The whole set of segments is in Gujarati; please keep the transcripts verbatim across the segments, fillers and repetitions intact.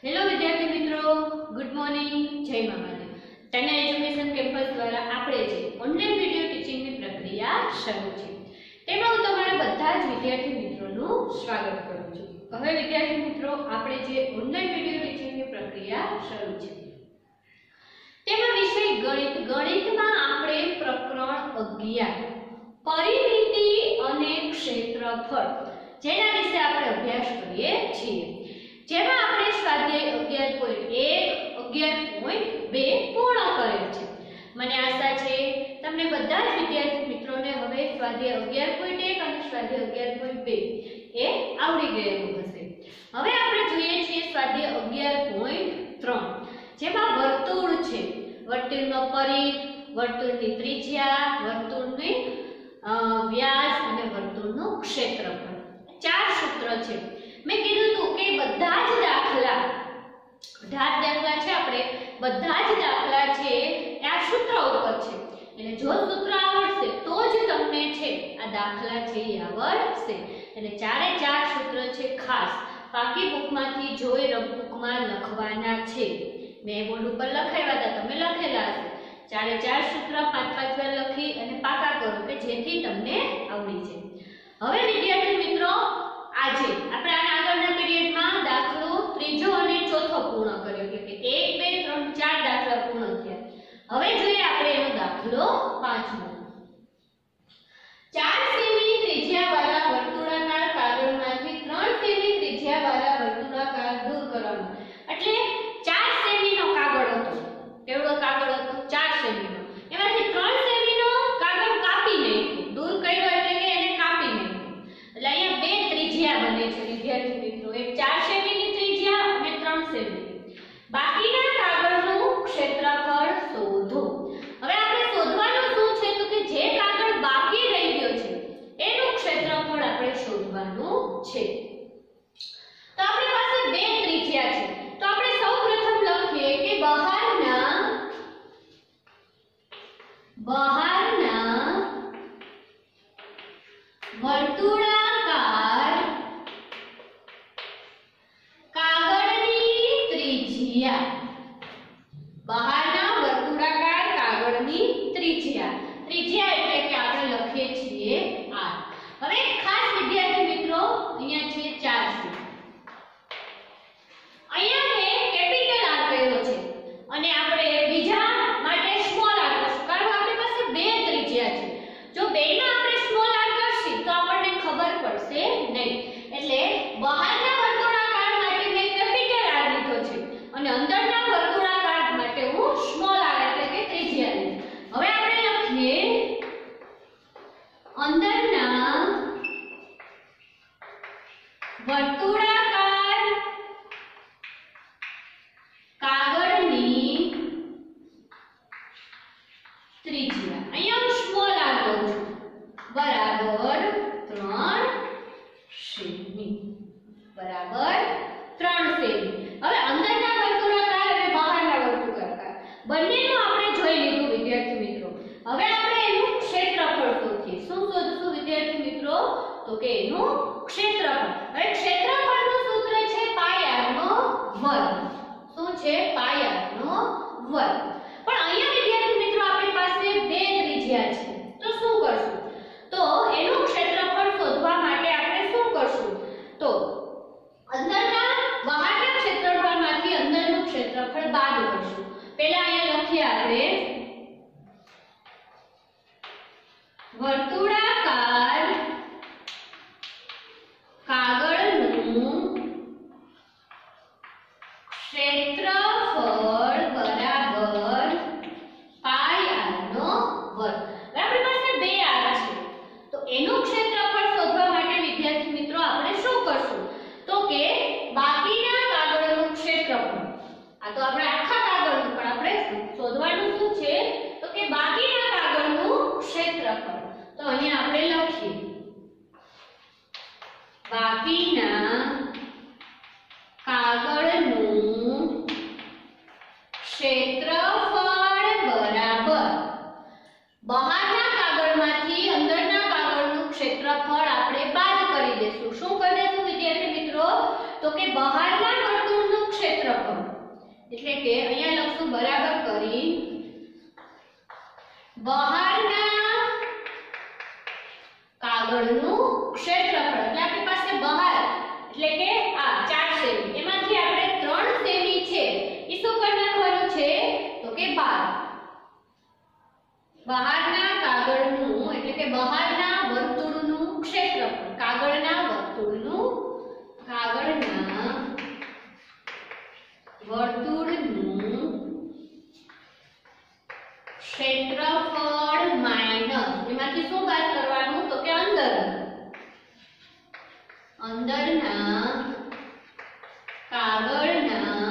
हेलो विद्यार्थी मित्रों, गुड मॉर्निंग, जय मामाजी। टाइना एज्युकेशन केम्पस द्वारा આપણે જે ઓનલાઈન વિડિયો ટીચિંગની પ્રક્રિયા શરૂ છે તેમાં હું તમારા બધા જ વિદ્યાર્થી મિત્રોનું સ્વાગત કરું છું। હવે વિદ્યાર્થી મિત્રો, આપણે જે ઓનલાઈન વિડિયો ટીચિંગની પ્રક્રિયા શરૂ છે તેમાં વિષય ગણિત ગણિતમાં આપણે પ્રકરણ અગિયાર પરિમિતિ અને ક્ષેત્રફળ જેના વિશે આપણે અભ્યાસ કરીએ છીએ। જેમાં આપણે સ્વાધ્યાય અગિયાર પોઈન્ટ એક અગિયાર પોઈન્ટ બે પૂર્ણ કરેલ છે। મને આશા છે તમને બધા જ વિદ્યાર્થી મિત્રોને હવે સ્વાધ્યાય અગિયાર પોઈન્ટ એક અને સ્વાધ્યાય અગિયાર પોઈન્ટ બે એ આવડી ગયેલું હશે। હવે આપણે જોઈએ છીએ સ્વાધ્યાય અગિયાર પોઈન્ટ ત્રણ જેમાં વર્તુળ છે। વર્તુળનો પરિઘ, વર્તુળની ત્રિજ્યા, વર્તુળની વ્યાસ અને વર્તુળનું ક્ષેત્રફળ, ચાર સૂત્ર છે। मैं कीधुं तो के बधा ज दाखला अठार दाखला छे आपणे बधा ज दाखला छे ए आ सूत्र उपर छे એટલે જો સૂત્ર આવડશે તો જ તમને છે આ દાખલા છે એ આવડશે। એટલે ચારે ચાર સૂત્ર છે ખાસ બાકી બુકમાંથી જોઈ નોટબુકમાં લખવાના છે। મેં બોર્ડ ઉપર લખાવ્યા હતા, તમે લખેલા હશે। ચારે ચાર સૂત્ર પાંચ પાંચ વાર લખી અને પાકા કરો કે જેથી તમને આવડી જાય। હવે વિદ્યાર્થી મિત્રો, આજે આપણે આના આગળના પીરિયડમાં દાખલો ત્રીજો અને ચોથો પૂર્ણ કર્યો એટલે કે એક બે ત્રણ ચાર દાખલા પૂર્ણ થયા। હવે જોઈએ આપણે એનો દાખલો પાંચમો। ચાર સેમી ત્રિજ્યાવાળા વર્તુળાકાર કાગળમાંથી ત્રણ સેમી ત્રિજ્યાવાળા વર્તુળાકાર દૂર કરવાનો। એટલે ચાર સેમીનો કાગળ હતો, કેવડો કાગળ હતો? ચાર સેમીનો। એમાંથી ત્રણ સેમીનો કાગળ કાપી નાખ્યો, દૂર કર્યો એટલે કે એને કાપી નાખ્યો। એટલે અહીંયા બે ત્રિજ્યા બને છે વિદ્યાર્થી મિત્રો, એક ચાર સેમીની ત્રિજ્યા અને ત્રણ સેમીની। બાકીના કાગળનું ક્ષેત્રફળ શોધો। હવે આપણે શોધવાનું શું છે તો કે જે કાગળ બાકી રહી ગયો છે એનું ક્ષેત્રફળ આપણે શોધવાનું છે। તો આપણી પાસે બે ત્રિજ્યા છે, તો આપણે સૌપ્રથમ લખીએ કે બહારના બહારના વર્તુળાકાર કાગળની ત્રિજ્યા, બહારના વર્તુળાકાર કાગળની ત્રિજ્યા, ત્રિજ્યા એટલે કે આપણે લખીએ છીએ r। હવે ખાસ વિદ્યાર્થી મિત્રો, અહીંયા છે ચાર છે, અહીંયા મેં કેપિટલ r કર્યો છે અને આપણે બીજા માટે સ્મોલ r કરશું, કારણ કે આપણી પાસે બે ત્રિજ્યા છે। જો બેમાં આપણે સ્મોલ r કરશું તો આપણને ખબર પડશે નહીં। એટલે બહારના વર્તુળાકાર માટે મેં કેપિટલ r લીધો છે અને અંદરના વર્તુળાકાર માટે હું સ્મોલ r એટલે કે ત્રિજ્યા લીધી। હવે આપણે લખીએ અંદરના વર્તુળાકાર કાગળની ત્રિજ્યા, અહીંયા હું સ્મોલ r લઉં છું, બરાબર ત્રણ સેમી, બરાબર ત્રણ સેમી। હવે અંદરના વર્તુળાકાર અને બહારના વર્તુળાકાર બંનેનું આપણે જોઈ લીધું વિદ્યાર્થી મિત્રો। હવે આપણે એનું ક્ષેત્રફળ શોધીએ। શું શોધશું વિદ્યાર્થી મિત્રો? તો કે એનું ક્ષેત્રફળ। હવે ક્ષેત્રફળનું સૂત્ર છે પાઈ r નો વર્ગ। શું છે? પાઈ r નો વર્ગ। પણ અહીંયા વિદ્યાર્થી મિત્રો આપણી પાસે બે ત્રિજ્યા છે, તો શું કરશું? તો એનું ક્ષેત્રફળ શોધવા માટે આપણે શું કરશું? તો અંદરના બહારના ક્ષેત્રફળમાંથી અંદરનું ક્ષેત્રફળ બાદ કરશું। પહેલા અહીંયા લખીએ આપણે વર્તુળાકાર કાગળનું ક્ષેત્રફળ બરાબર પાઈ r નો વર્ગ। આપણી પાસે બે r છે તો એનું ક્ષેત્રફળ શોધવા માટે વિદ્યાર્થી મિત્રો આપણે શું કરશું? તો કે બાકીના કાગળનું ક્ષેત્રફળ, આ તો આપણે આખા કાગળનું, પણ આપણે શોધવાનું શું છે તો કે બાકીના કાગળનું ક્ષેત્રફળ। તો અહીંયા આપણે લખીએ બાકીના કાગળનું ક્ષેત્રફળ બરાબર બહારના કાગળમાંથી અંદરના કાગળનું ક્ષેત્રફળ આપણે બાદ કરી દેશું। શું કરી દેશું વિદ્યાર્થી મિત્રો? તો કે બહારના વર્તુળનું ક્ષેત્રફળ ક્ષેત્રફળ એટલે કે અહીંયા લખશું બરાબર કરી બહારના કાગળનું ક્ષેત્રફળ એટલે આપણી પાસે બહાર એટલે કે આ ચાર સેમી એમાંથી આપણે ત્રણ સેમી છે એ શું કરી નાખવાનું છે તો કે બાર બહારના કાગળનું એટલે કે બહારના વર્તુળનું ક્ષેત્રફળ કાગળના વર્તુળનું કાગળના વર્તુળનું ક્ષેત્રફળ માઈનસ એમાંથી શું બાદ કરવાનું તો કે અંદર અંદરના કાગળના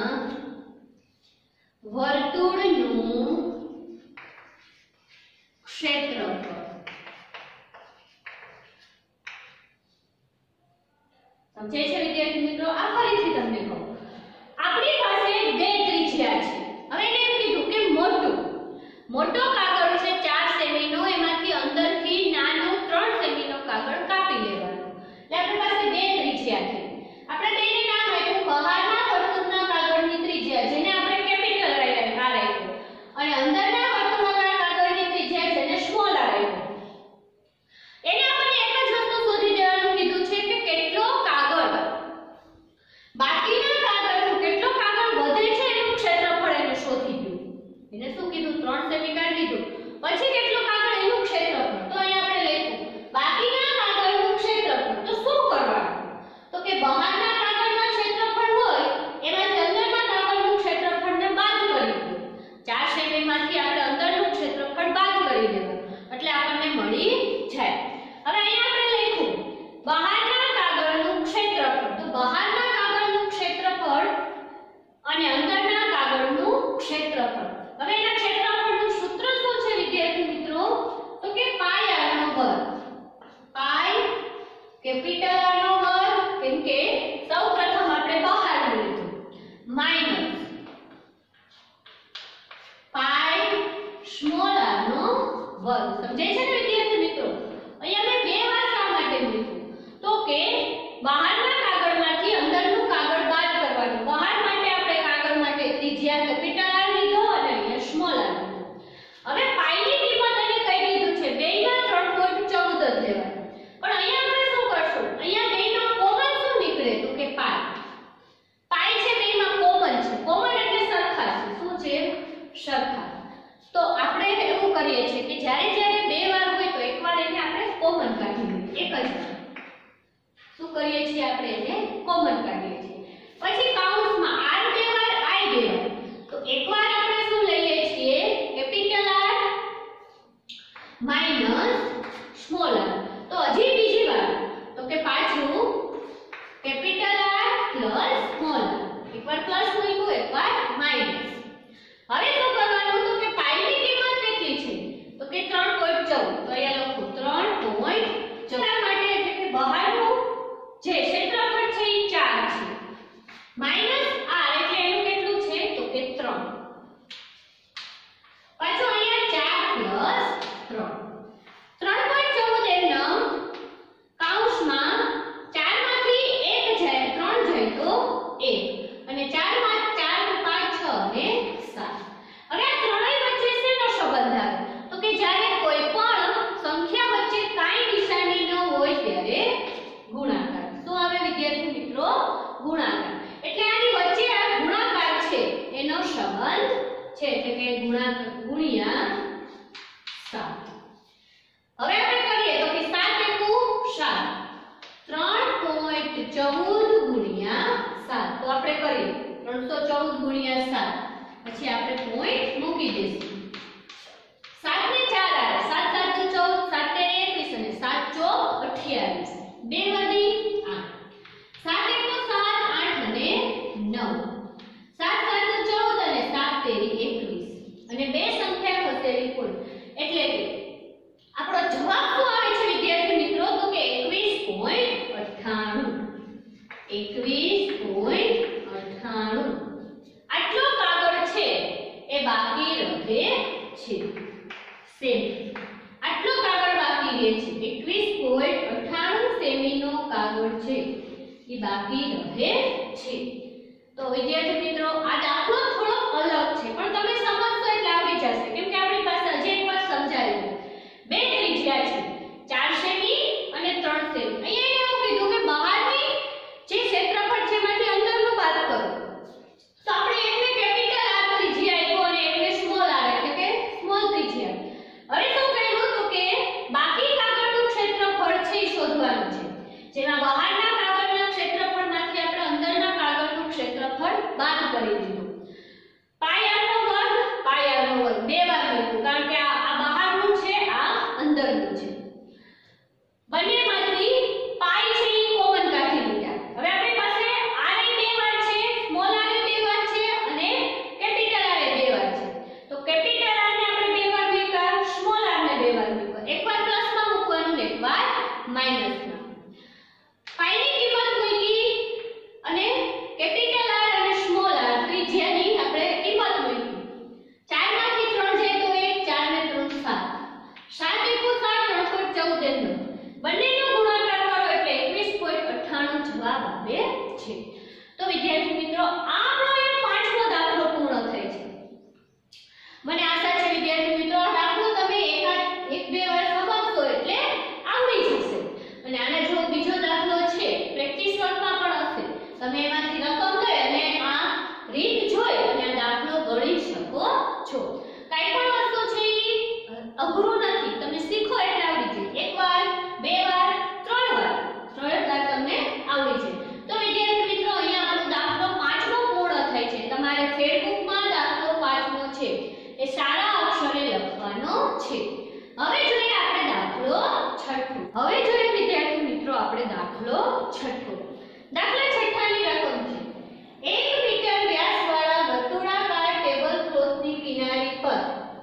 વર્તુળનું ક્ષેત્રફળ સમજાય છે વિદ્યાર્થી મિત્રો આ ફરીથી તમને કહું આપણી પાસે બે ત્રિજ્યા છે હવે એને એમ કીધું કે મોટું મોટો કાગળ છે ચાર સેમી નો એમાંથી અંદરથી નાનો ત્રણ સેમી નો કાગળ કાપી લેવાનો એટલે આપણી પાસે બે ત્રિજ્યા છે આપણે તેને નામ આપ્યું બહારના વર્તુળના કાગળની ત્રિજ્યા જેને આપણે કેપિટલ આર આપ્યું અને અંદરના વર્તુળના કાગળની ત્રિજ્યા જેને સ્મોલ આર આપ્યું એને આપણને એક જ વસ્તુ શોધી દેવાનું કીધું છે કે કેટલો કાગળ બાકીના કાગળનું કેટલો કાગળ વધે છે એનું ક્ષેત્રફળ એને શોધી દો એને શું કીધું ત્રણ સેમી કાઢી દીધું પછી કેટલું કાગળ એનું ક્ષેત્રફળ તો અહીંયા આપણે લખ્યું બાકીના કાગળનું ક્ષેત્રફળ તો શું કરવાનું તો કે બહારના કાગળના ક્ષેત્રફળ હોય એમાંથી અંદરના કાગળનું ક્ષેત્રફળને બાદ કરી દો ચાર સેમી માંથી આપણે અંદરનું ક્ષેત્રફળ બાદ કરી દેવું એટલે આપણને મળી જાય હવે અહીંયા આપણે લખ્યું બહારના કાગળનું ક્ષેત્રફળ તો બહારના કાગળનું ક્ષેત્રફળ અને અંદરના કાગળનું ક્ષેત્રફળ હવે એના ક્ષેત્રફળનું સૂત્ર શું છે વિદ્યાર્થી મિત્રો તો કે પાઈ r નો વર્ગ પાઈ કેપિટલ R નો વર્ગ કેમ કે સૌપ્રથમ આપણે બહારનું લીધું માઈનસ પાઈ સ્મોલ r નો વર્ગ સમજાય છે ને વિદ્યાર્થી મિત્રો અહીંયા મેં બે વાર શા માટે લીધું તો કે બહારના કાગળમાંથી અંદરનું કાગળ બાદ કરવાનું બહાર માટે આપણે કાગળ માટે ત્રિજ્યા કેપિટલ R લીધો અને અહીંયા સ્મોલ r લીધો હવે પાઈની કિંમત એને કહી દીધું છે બેયમાં ત્રણ પોઈન્ટ ચૌદ જ લેવાનું પણ અહીંયા આપણે શું કરશું અહીંયા બેયમાં કોમન શું નીકળે તો કે પાઈ પાઈ છે બેયમાં કોમન છે કોમન એટલે સરખા છે શું છે સરખા તો આપણે એવું કરીએ છીએ કે જ્યારે જ્યારે બે વાર હોય તો એકવાર એને આપણે કોમન કાઢી લઈએ એક જ વાર શું કરીએ છીએ આપણે એને કોમન કાઢીએ છીએ પછી કાઉન્ટમાં r બે વાર i બે વાર તો એકવાર આપણે શું લઈએ છીએ capital R minus small r તો હજી બીજી વાર તો કે પાછું capital R plus small r એકવાર પ્લસ મૂક્યું એકવાર માઈનસ હવે શું કરવાનું તો કે પાઈની કિંમત કેટલી છે તો કે ત્રણ પોઈન્ટ ચૌદ તો અહીંયા લખું ત્રણ પોઈન્ટ ચૌદ માટે એટલે કે બહારનું જે ક્ષેત્રફળ છે એ ચાર છે માઈનસ r એટલે એનું કેટલું છે તો કે ત્રણ પાછું અહીંયા ચાર પ્લસ ત્રણ ત્રણ પોઈન્ટ ચૌદ એમનો કૌંસમાં ચાર માંથી એક જાય ત્રણ જાય તો એક અને ચાર માં ચાર પાંચ છ અને સાત હવે આ ત્રણેય વચ્ચે શેનો સંબંધ આવે તો કે જ્યારે કોઈ પણ સંખ્યા વચ્ચે કાંઈ નિશાની ન હોય ત્યારે ગુણાકાર શું આવે વિદ્યાર્થી મિત્રો ગુણાકાર એટલે આની વચ્ચે આ ગુણાકાર છે એનો સંબંધ છે એટલે કે ગુણાકાર ગુણ્યા સાત હવે આપણે કરીએ તો કે સાત એકુ સાત ત્રણ પોઈન્ટ ચૌદ ગુણ્યા સાત તો આપણે કરીએ ત્રણસો ચૌદ ગુણ્યા સાત પછી આપણે પોઈન્ટ મૂકી દઈશું સાત ને ચાર આવે સાત સાત ચૌદ સાત તેર એકવીસ અને સાત ચોક અઠ્યાવીસ બે વધી આઠ સાત એકુ સાત આઠ અને નવ સાત સાત ચૌદ અને સાત તેરી એકવીસ અને બે સંખ્યા ખસેડી કુલ એટલે કે આપણો જવાબ શું આવે છે વિદ્યાર્થી મિત્રો તો કે એકવીસ પોઈન્ટ અઠ્ઠાણું એકવીસ પોઈન્ટ અઠ્ઠાણું આટલો કાગળ છે એ બાકી રહે છે સેમી આટલો કાગળ બાકી રહે છે એકવીસ પોઈન્ટ અઠ્ઠાણું સેમીનો કાગળ છે એ બાકી રહે છે તો વિદ્યાર્થી મિત્રો આ દાખલો થોડો અલગ છે પણ તમે સમજશો એટલે આવડી જશે કેમ કે આપણી પાસે હજી એક વાર સમજાવી દઉં. બે ત્રિજ્યા છે ચાર સેમી અને ત્રણ સેમી. અહીંયા એને એવું કીધું કે બહારની જે ક્ષેત્રફળ છે એમાંથી અંદરનું બાદ કરો. તો આપણે એટલે કેપિટલ આર ત્રિજ્યા આપ્યો અને એટલે સ્મોલ આર એટલે કે સ્મોલ ત્રિજ્યા. હવે શું કહ્યું તો કે બાકી કાગળનું ક્ષેત્રફળ છે એ શોધવાનું છે. જેમાં બહારના કાગળના ક્ષેત્રફળમાંથી આપણે અંદરના કાગળનું ક્ષેત્રફળ બાદ કરી દીધું. પાઈ આર નો વર્ગ પાઈ આર નો વર્ગ બે વાર લખ્યું કારણ કે આ આ બહારનું છે આ અંદરનું છે. બંનેમાંથી પાઈ છે એ કોમન કાઢી લીધા. હવે આપણી પાસે આર એ બે વાર છે, સ્મોલ આર એ બે વાર છે અને કેપિટલ આર એ બે વાર છે. તો કેપિટલ આર ને આપણે બે વાર મૂક્યા, સ્મોલ આર ને બે વાર મૂક્યા. એકવાર પ્લસમાં મૂકવાનું ને એકવાર માઈનસમાં. પાઈની કિંમત મૂકી અને કેપિટલ આર અને સ્મોલ આર ત્રિજ્યાની આપણે કિંમત મૂકી. ચાર માંથી ત્રણ જાય તો એક, ચાર ને ત્રણ સાત. સાત એકુ સાત, ત્રણ પોઈન્ટ ચૌદ એમ. બંનેનો ગુણાકાર કરો એટલે એકવીસ પોઈન્ટ અઠ્ઠાણું જવાબ આવે છે. તો વિદ્યાર્થી મિત્રો આપણો એ પાંચમો દાખલો પૂર્ણ થાય છે. મને આશા છે વિદ્યાર્થી મિત્રો આ દાખલો તમે એકાદ એક બે વાર સમજશો એટલે આવડી જશે. અને આના જેવો બીજો દાખલો છે પ્રેક્ટિસ વર્કમાં પણ હશે. તમે એમાંથી રકમ લઈ અને આ રીત જોઈ અને આ દાખલો ગણી શકો છો. કાઈ પણ વસ્તુ છે ઈ અઘરું નથી. તમે શીખો એટલે આવડી જાય. એકવાર, બે વાર, ત્રણ વાર, ત્રણ વાર તમને આવડી જાય. તો વિદ્યાર્થી મિત્રો અહીંયા આપણો દાખલો પાંચમો પૂર્ણ થાય છે. તમારે ફેરબુકમાં દાખલો પાંચમો છે એ સારા અક્ષરે લખવાનો છે. હવે જોઈએ આપણે દાખલો છઠ્ઠો. હવે જોઈએ વિદ્યાર્થી મિત્રો આપણે દાખલો છઠ્ઠો. દાખલા છઠ્ઠાની રકમ છે એક મીટર વ્યાસવાળા વર્તુળાકાર ટેબલ ક્લોથની કિનારી પર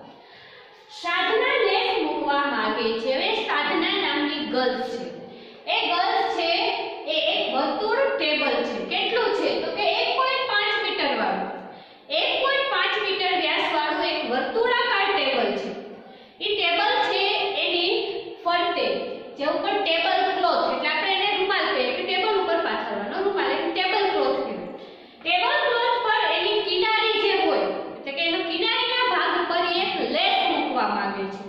સાધના લેસ મૂકવા માંગે છે. હવે સાધના નામની ગર્લ છે. એ ગર્લ છે એ એક વર્તુળ ટેબલ છે. કેટલું છે તો કે એક પોઈન્ટ પાંચ મીટર વાળું એક પોઈન્ટ પાંચ મીટર વ્યાસ વાળું એક વર્તુળાકાર ટેબલ છે. એ ટેબલ છે એની ફરતે જે ઉપર ટેબલ ક્લોથ એટલે આપણે એને રૂમાલ કહીએ કે ટેબલ ઉપર પાથરવાનો રૂમાલ એટલે ટેબલ ક્લોથ કહેવાય. ટેબલ ક્લોથ પર એની કિનારી જે હોય એટલે કે એનો કિનારીના ભાગ પર એક લેસ મૂકવા માંગે છે.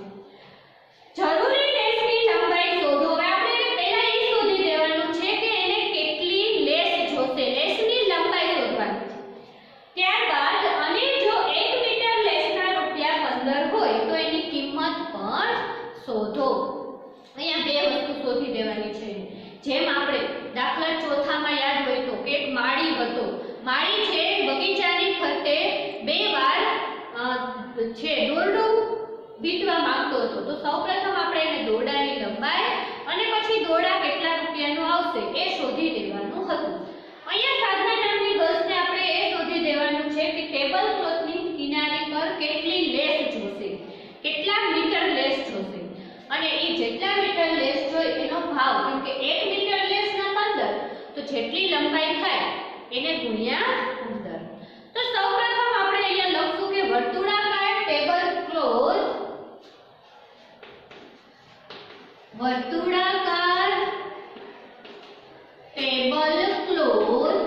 જરૂરી લેસની લંબાઈ શોધો. હવે આપણે એને પહેલા એ શોધી દેવાનું છે કે એને કેટલી લેસ જોશે. લેસની લંબાઈ શોધવાની છે. ત્યારબાદ અને જો એક મીટર લેસના રૂપિયા પંદર હોય તો એની કિંમત પણ શોધો. અહીંયા બે વસ્તુ શોધી દેવાની છે. જેમ આપણે દાખલા ચોથામાં યાદ હોય તો કે એક માળી હતો. માળી છે બગીચાની ફરતે બે વાર છે દોરડું વીંટવા માંગતો હતો. તો સૌપ્રથમ આપણે એને દોરડાની લંબાઈ અને પછી દોરડા કેટલા રૂપિયાનું આવશે એ શોધી દેવાનું હતું. અહીંયા સાધના નામની ગર્લ્સને આપણે એ શોધી દેવાનું છે કે ટેબલ ક્લોથની કિનારી પર કેટલી લેસ જોશે, કેટલા મીટર લેસ જોશે અને એ જેટલા મીટર લેસ જોઈએ એનો ભાવ કેમ કે એક મીટર લેસના પંદર તો જેટલી લંબાઈ થાય એને ગુણ્યા પંદર. તો સૌપ્રથમ આપણે અહીંયા લખશું કે વર્તુળાકાર ટેબલ ક્લોથ વર્તુળાકાર ટેબલ ક્લોથ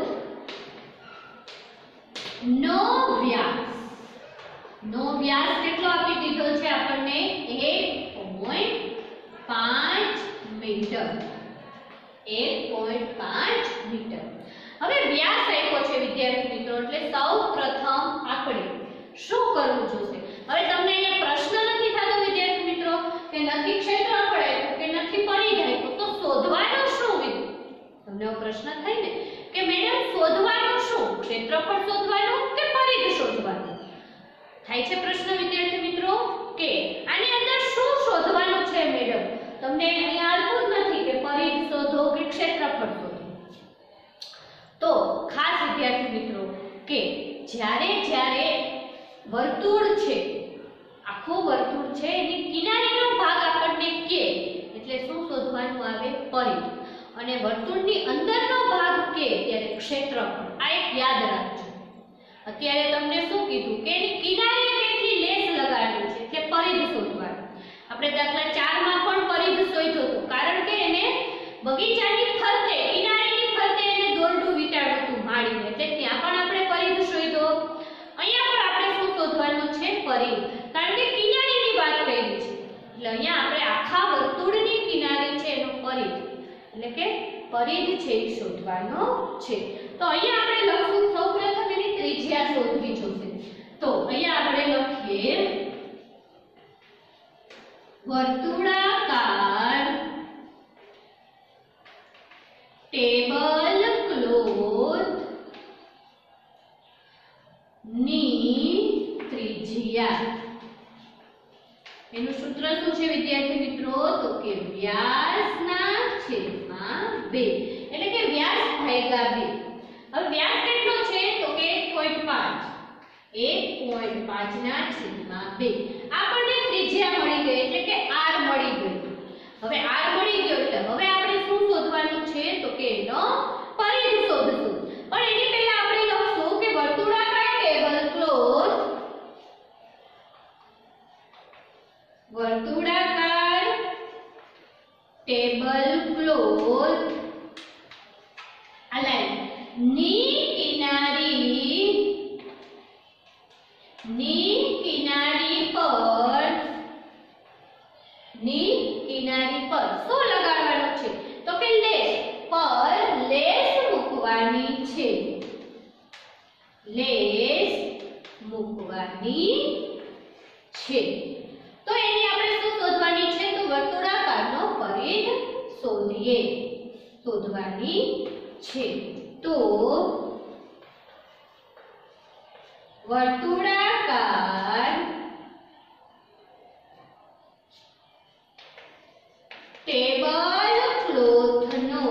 નો વ્યાસ નો વ્યાસ કેટલો આપી દીધો છે આપણને એક પોઈન્ટ પાંચ મીટર એક પોઈન્ટ પાંચ મીટર. હવે વ્યાસ આપ્યો છે વિદ્યાર્થી મિત્રો એટલે સૌપ્રથમ આપણે શું કરવું જોશે. હવે તમને અહીંયા પ્રશ્ન નથી થતો વિદ્યાર્થી મિત્રો કે નથી ક્ષેત્રફળ આપ્યું કે નથી પરિઘ આપ્યું તો શોધવાનું શું? તમને એવો પ્રશ્ન થાય ને કે મેડમ શોધવાનું શું, ક્ષેત્રફળ શોધવાનું કે પરિઘ શોધવાનું થાય છે પ્રશ્ન વિદ્યાર્થી મિત્રો કે આની અંદર શું શોધવાનું છે મેડમ. તમને અહીંયા આવતું જ નથી કે પરિઘ શોધો કે ક્ષેત્રફળ શોધો. તો ખાસ વિદ્યાર્થી મિત્રો કે જ્યારે જ્યારે વર્તુળ છે આખું વર્તુળ છે એની કિનારીનો ભાગ આપણને કે એટલે શું શોધવાનું આવે પરિઘ અને વર્તુળની અંદરનો ભાગ કે ત્યારે ક્ષેત્રફળ. આ એક યાદ રાખજો. અત્યારે તમને શું કીધું કે એની કિનારીએ કેટલી લેસ લગાડવી છે એટલે પરિઘ શોધવાનું. આપણે દાખલા ચાર માં પણ પરિઘ શોધ્યો હતો કારણ કે એને બગીચાની ફરતે કિનારીની ફરતે એને દોરડું વીંટાળ્યું હતું માળીને એટલે ત્યાં પણ પરિઘ છે એ શોધવાનો છે. તો અહીંયા આપણે લખશું સૌપ્રથમ એની ત્રિજ્યા શોધવી જોશે. તો અહીંયા આપણે લખીએ વર્તુળાકાર ટેબલ ક્લોથ ની ત્રિજ્યા. એનું સૂત્ર શું છે વિદ્યાર્થી મિત્રો? તો કે વ્યાસના છેદમાં બે, એટલે કે વ્યાસ ભાગ્યા બે. હવે વ્યાસ કેટલો છે? તો કે એક પોઈન્ટ પાંચ. એક પોઈન્ટ પાંચ ના છેદમાં બે. આપણને ત્રિજ્યા મળી ગઈ, એટલે કે r મળી ગઈ. હવે r મળી ગયો એટલે હવે આપણે શું શોધવાનું છે? તો કે એનો પરિઘ શોધશું. પણ એની પહેલા આપણે લખશું કે વર્તુળાકાર ટેબલ ક્લોથ વર્તુળાકાર ટેબલ ક્લોથ આ લાઈન ની કિનારી ની કિનારી પર ની કિનારી પર શું લગાડવાનું છે? તો કે લેસ પર લેસ મૂકવાની છે. લેસ મૂકવાની છે. તો એની આપણે શું શોધવાની છે? તો વર્તુળાકારનો પરિઘ શોધીએ શોધવાની છે. તો વર્તુળાકાર ટેબલ ક્લોથનો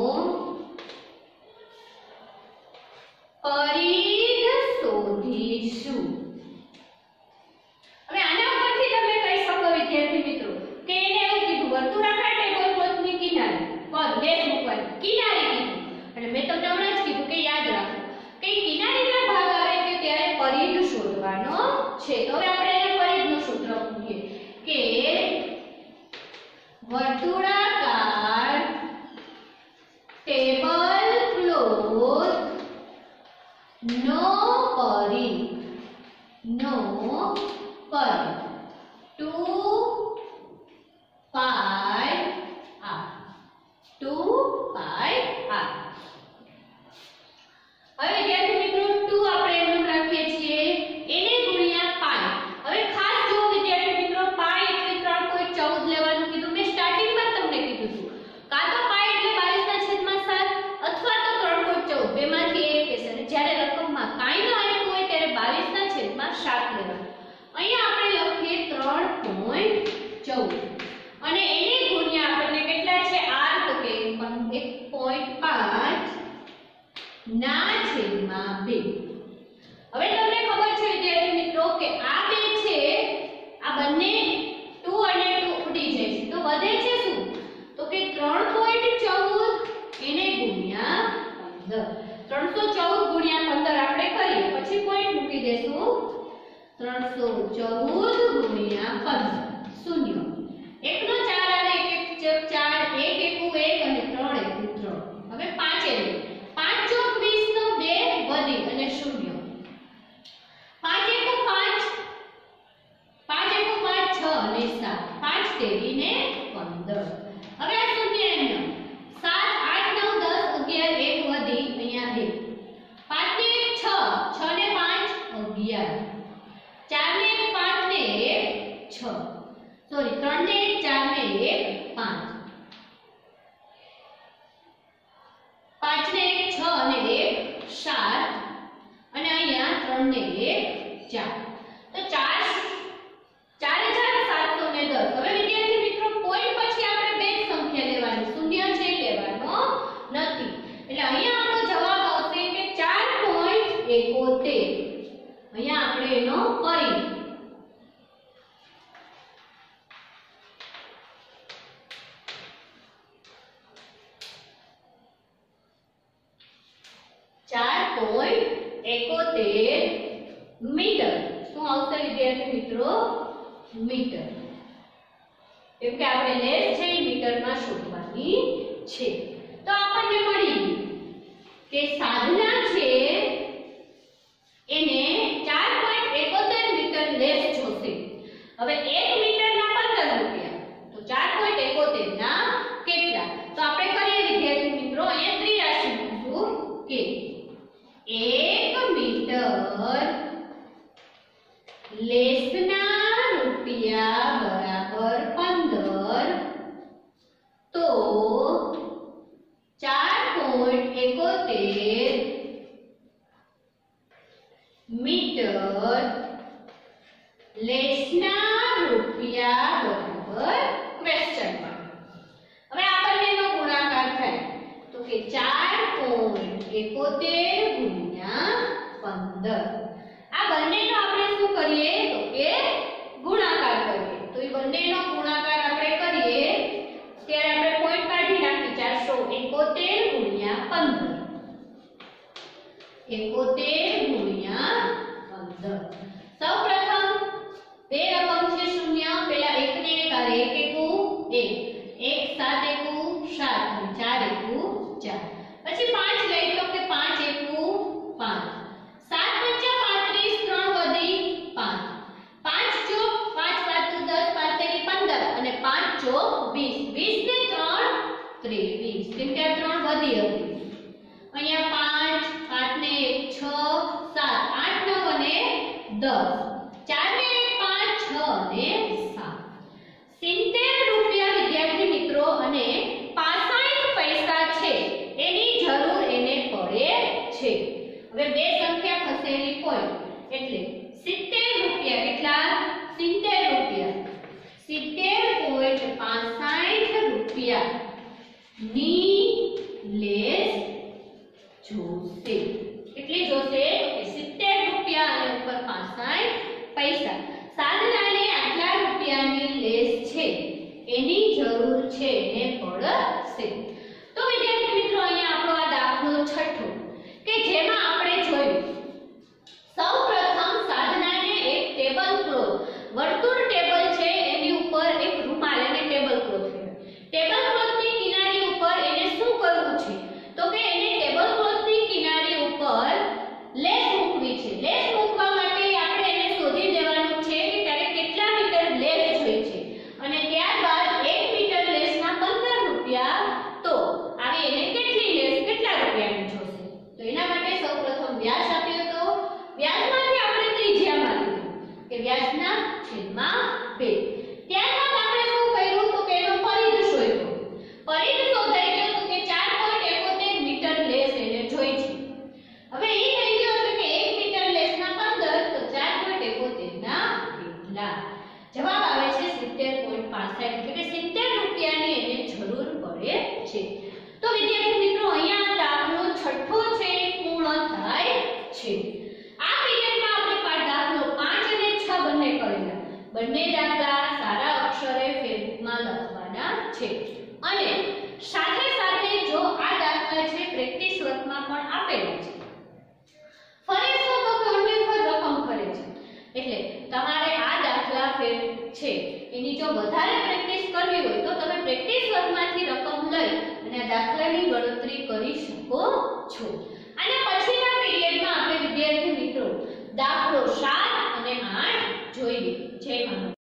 પરિઘ શોધીશું. હવે આના પરથી તમે કહી શકો વિદ્યાર્થી મિત્રો કે એને એવું કીધું વર્તુળાકાર ટેબલ ક્લોથની કિનારી પર લેસ મૂકવાની કિનારી કીધું. અને મેં તમને હમણાં જ કીધું કે યાદ રાખો કે કિનારીના ભાગ આવે છે ત્યારે પરિઘ શોધવાનો છે. તો હવે આપણે એને પરિઘનું સૂત્ર મૂકીએ કે વર્તુળાકાર ટેબલ ક્લોથ નો પરિઘ નો પરિઘ two pi R two pi R. હવે વિદ્યાર્થી મિત્રો ટુ આપણે એમ રાખીએ છીએ એને ગુણ્યા પાઈ. હવે ખાસ જો વિદ્યાર્થી મિત્રો પાઈ એટલે ત્રણ પોઈન્ટ ચૌદ લેવાનું કીધું. મેં સ્ટાર્ટિંગમાં તમને કીધું હતું કાં તો પાઈ એટલે બાવીસ ના છેદમાં સાત અથવા તો ત્રણ પોઈન્ટ ચૌદ બેમાંથી એક કહેશે. અને જ્યારે રકમમાં કાંઈ ન આવ્યું હોય ત્યારે બાવીસ ના છેદમાં સાત લેવાનું. અહીંયા આપણે લખીએ ત્રણ પોઈન્ટ ચૌદ અને એને ગુણ્યા આપણને કેટલા છે r તો કે એક પોઈન્ટ પાંચ ના છેદમાં બે. હવે તમને ખબર છે વિદ્યાર્થી મિત્રો કે આ બે છે આ બંને ટુ અને ટુ ઉડી જાય છે તો વધે છે શું? તો કે ત્રણ પોઈન્ટ ચૌદ એને ગુણ્યા પંદર. ત્રણસો ચૌદ ગુણ્યા પંદર આપણે કરીએ પછી પોઈન્ટ મૂકી દેશું. ત્રણસો ચૌદ ગુણ્યા પંદર શૂન્ય. એક નો ચાર આવે એક એક ચાર એક એકુ એક અને ત્રણ એકુ ત્રણ. હવે પાંચ એ પાંચ ચોક વીસ નો બે વધી અને શૂન્ય. પાંચ એકુ પાંચ પાંચ એકુ પાંચ છ અને સાત. પાંચ તેરી ને પંદર. હવે આ શૂન્ય એમ સાત આઠ નવ દસ અગિયાર એક વધી અહીંયા એક. પાંચ ને એક છ છ ને પાંચ અગિયાર. ચાર ને એક પાંચ ને એક છ સોરી ત્રણ ને એક ચાર ને એક પાંચ. પાંચ ને એક છ અને એક સાત અને અહીંયા ત્રણ ને એક ચાર. તો ચાર ચાર હજાર સાતસો ને દસ. હવે વિદ્યાર્થી મિત્રો પોઈન્ટ પછી આપણે બે સંખ્યા લેવાની શૂન્ય છે લેવાનો નથી. એટલે અહીંયા આપણો જવાબ આવશે કે ચાર પોઈન્ટ એકોતેર. અહીંયા આપણે એનો પરિઘ ચાર પોઈન્ટ એકોતેર મીટર. શું આવશે વિદ્યાર્થી મિત્રો? મીટર. કેમ કે આપણે લેસ છે એ મીટરમાં શોધવાની છે. તો આપણને મળી કે સાધના છે એને ચાર પોઈન્ટ એકોતેર મીટર લેસ જોશે. હવે એક મીટરના પંદર રૂપિયા તો ચાર પોઈન્ટ એકોતેર ના કેટલા? તો આપણે કરીએ વિદ્યાર્થી મિત્રો લેસના રૂપિયા બરાબર પંદર તો ચાર પોઈન્ટ એકોતેર મીટર લેસના રૂપિયા બરાબર ક્વેશ્ચન માર્ક। હવે આ બંનેનો ગુણાકાર થાય તો કે ચાર પોઈન્ટ એકોતેર ગુણ્યા પંદર। આ બંનેનો આપણે શું કરીએ તો કે ગુણાકાર કરીએ। તો એ બંનેનો ગુણાકાર આપણે કરીએ ત્યારે આપણે પોઈન્ટ કાઢી નાખી ચારસો એકોતેર ગુણ્યા પંદર એકોતેર ગુણ્યા પંદર। સૌપ્રથમ બે રકમ છે શૂન્ય, પેલા એક ને એક આ એક એકુ એક, એક સાત એકુ સાત અને ચાર એકુ ચાર। પછી પાંચ લઈ તો કે પાંચ એકુ પાંચ, સાત પંચા પાંત્રીસ, ત્રણ વધી પાંચ, પાંચ ચોક પાંચ પાંચ દસ, પાંચ તેરી પંદર અને પાંચ ચોક વીસ, વીસ ને ત્રણ ત્રેવીસ, કેમ કે આ ત્રણ વધી હતી। અહીંયા પાંચ, પાંચ ને એક છ, સાત, આઠ નવ અને દસ, ચાર ને એક પાંચ, છ અને સાત, સિત્તેર રૂપિયા વિદ્યાર્થી મિત્રો અને પાસઠ પૈસા છે એની જરૂર એને પડે છે। હવે બે સંખ્યા ખસેડી પોઈન્ટ એટલે સિત્તેર રૂપિયા કેટલા સિત્તેર રૂપિયા સિત્તેર પોઈન્ટ પાસઠ રૂપિયા ની લેસ જોશે। કેટલી જોશે કે સિત્તેર રૂપિયા અને ઉપર પાસઠ પૈસા। સાધનાને આટલા રૂપિયાની લેસ છે એની જરૂર છે એને પડશે। તો વિદ્યાર્થી મિત્રો અહીંયા આપણો આ દાખલો છઠ્ઠો કે જેમાં આપણે જોયું સૌપ્રથમ સાધનાને એક ટેબલ ક્લોથ વર્તુળ ટેબલ છે એની ઉપર એક રૂમાલ એને ટેબલ ક્લોથ કહેવાય। ટેબલ ક્લોથની કિનારી ઉપર એને શું કરવું છે તો કે એને ટેબલ ક્લોથની કિનારી ઉપર લેસ મૂકવી છે। લેસ મૂકવા માટે આપણે એને શોધી દેવાનું છે કે તારે કેટલા મીટર લેસ જોઈએ છે અને ત્યારબાદ એક મીટર લેસના પંદર રૂપિયા તો આવી એને કેટલી લેસ કેટલા રૂપિયાની જોશે। તો એના માટે સૌપ્રથમ વ્યાસ આપ્યો તો વ્યાસમાંથી આપણે ત્રિજ્યામાં લીધું કે વ્યાસના છેદમાં બે। ત્યારબાદ આપણે શું કર્યું તો કે એનો પરિઘ શોધ્યો। પરિઘ શોધાઈ ગયો તો કે ચાર પોઈન્ટ એકોતેર મીટર લેસ એને જોઈ છે। હવે એ થઈ ગયો છે કે એક મીટર લેસના પંદર તો ચાર પોઈન્ટ એકોતેર ના કેટલા જવાબ આવે છે સિત્તેર પોઈન્ટ પાસઠ એટલે કે સિત્તેર રૂપિયાની એને જરૂર પડે છે। તો વિદ્યાર્થી મિત્રો અહીંયા દાખલો છઠ્ઠો છે પૂર્ણ થાય છે। આ પીરિયડમાં આપણે પાઠ દાખલો પાંચ અને છ બંને કરેલા। બંને દાખલા સારા અક્ષરે ફેસબુકમાં લખવાના છે અને સાથે સાથે જો આ દાખલા છે પ્રેક્ટિસ વર્કમાં પણ આપેલા છે। ફરી શું તો કે ઓનલી ફોર રકમ કરે છે એટલે તમારે આ દાખલા ફેર છે એની જો વધારે પ્રેક્ટિસ કરવી હોય તો તમે પ્રેક્ટિસ વર્કમાંથી રકમ લઈ અને આ દાખલાની ગણતરી કરી શકો છો। અને પછીના પીરિયડમાં આપણે વિદ્યાર્થી મિત્રો દાખલો સાત અને આઠ જોઈએ। જય માનવ।